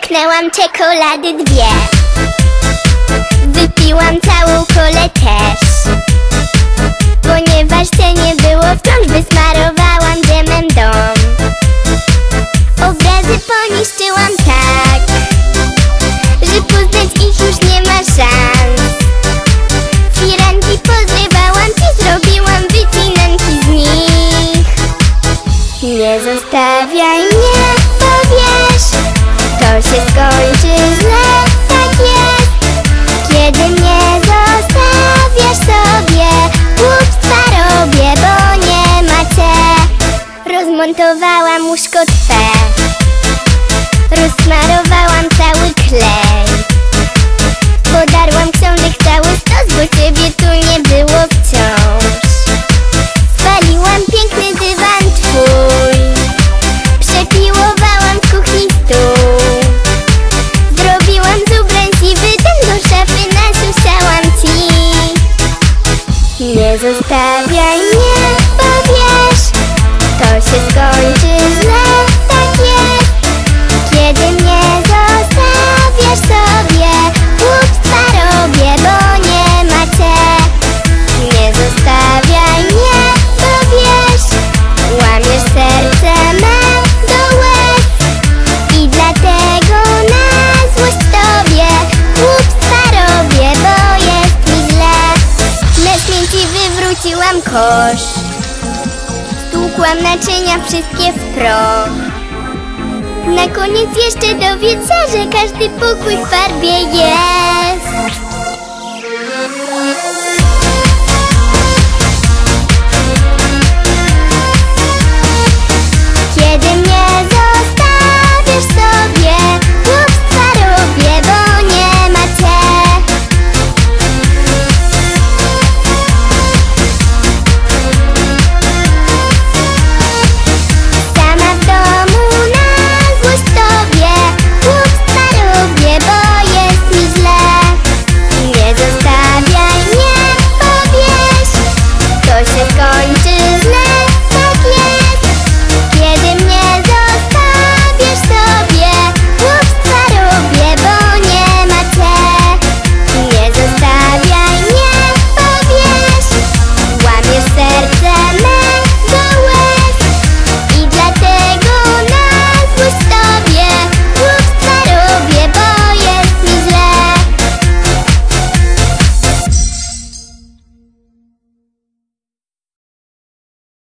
Połknęłam czekolady 2. Wypiłam całą kolę też. Ponieważ te nie było wciąż, wysmarowałam dżemem dom. Obrazy poniszczyłam tak, że poznać ich już nie ma szans. Firanki pozrywałam i zrobiłam wycinanki z nich. Nie zostawiaj mnie, bo wiesz, to się skończy źle, tak jest. Kiedy mnie zostawiasz sobie, głupstwa robię, bo nie ma cię. Rozmontowałam łóżko twe, rozsmarowałam cały klej. Podarłam książek cały stos, bo ciebie tu nie było wciąż. Spaliłam piękny dywan twój, przepiłowałam w kuchni stół. Zrobiłam z ubrań siwy, ten do szafy nasiusiałam ci. Nie zostawiaj mnie, bo wiesz, to się skończy źle, tak jest. Kiedy mnie zostawiasz sobie, głupstwa robię, bo nie ma cię. Nie zostawiaj mnie, bo wiesz, łamiesz serce me do łez. I dlatego na złość tobie głupstwa robię, bo jest mi źle. Na śmieci wywróciłam kosz, stłukłam naczynia wszystkie w proch. Na koniec jeszcze dowiedz się, że każdy pokój w farbie jest.